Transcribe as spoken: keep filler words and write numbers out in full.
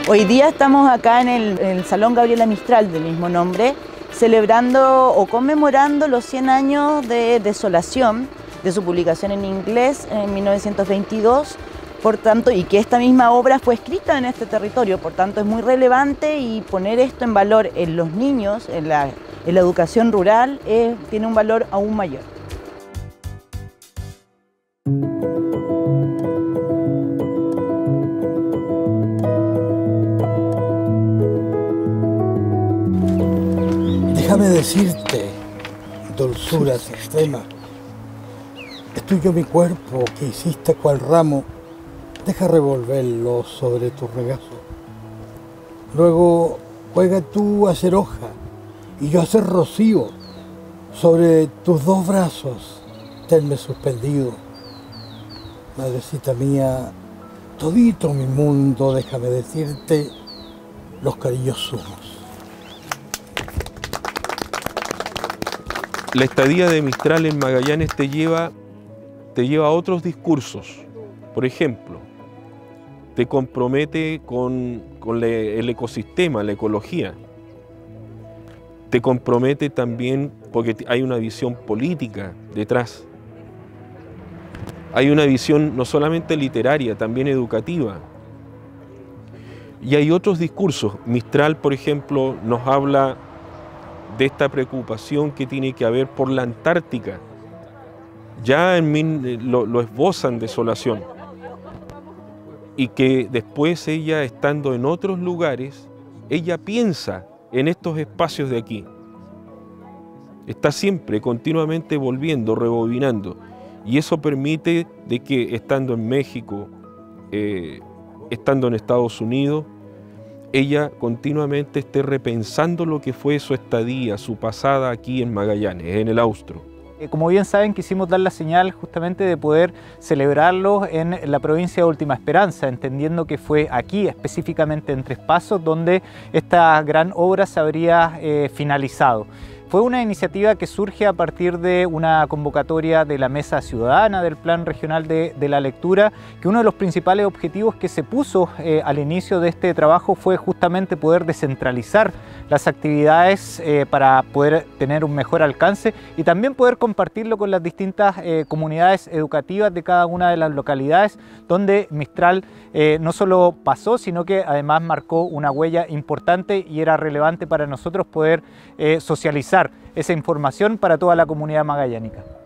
Hoy día estamos acá en el, en el Salón Gabriela Mistral del mismo nombre, celebrando o conmemorando los cien años de Desolación, de su publicación en inglés en mil novecientos veintidós, por tanto, y que esta misma obra fue escrita en este territorio, por tanto es muy relevante, y poner esto en valor en los niños, en la, en la educación rural, eh, tiene un valor aún mayor. Déjame decirte, dulzuras extremas, es tuyo mi cuerpo que hiciste cual ramo, deja revolverlo sobre tu regazo. Luego juega tú a ser hoja y yo a ser rocío, sobre tus dos brazos tenme suspendido. Madrecita mía, todito mi mundo, déjame decirte, los cariños sumos. La estadía de Mistral en Magallanes te lleva, te lleva a otros discursos. Por ejemplo, te compromete con, con le, el ecosistema, la ecología. Te compromete también porque hay una visión política detrás. Hay una visión no solamente literaria, también educativa. Y hay otros discursos. Mistral, por ejemplo, nos habla de esta preocupación que tiene que haber por la Antártica. Ya en mil, lo, lo esbozan Desolación. Y que después ella, estando en otros lugares, ella piensa en estos espacios de aquí. Está siempre, continuamente volviendo, rebobinando. Y eso permite de que, estando en México, eh, estando en Estados Unidos, ella continuamente esté repensando lo que fue su estadía, su pasada aquí en Magallanes, en el Austro. Como bien saben, quisimos dar la señal justamente de poder celebrarlo en la provincia de Última Esperanza, entendiendo que fue aquí, específicamente en Tres Pasos, donde esta gran obra se habría eh, finalizado. Fue una iniciativa que surge a partir de una convocatoria de la Mesa Ciudadana del Plan Regional de, de la Lectura, que uno de los principales objetivos que se puso eh, al inicio de este trabajo fue justamente poder descentralizar las actividades eh, para poder tener un mejor alcance y también poder compartirlo con las distintas eh, comunidades educativas de cada una de las localidades donde Mistral eh, no solo pasó, sino que además marcó una huella importante, y era relevante para nosotros poder eh, socializar esa información para toda la comunidad magallánica.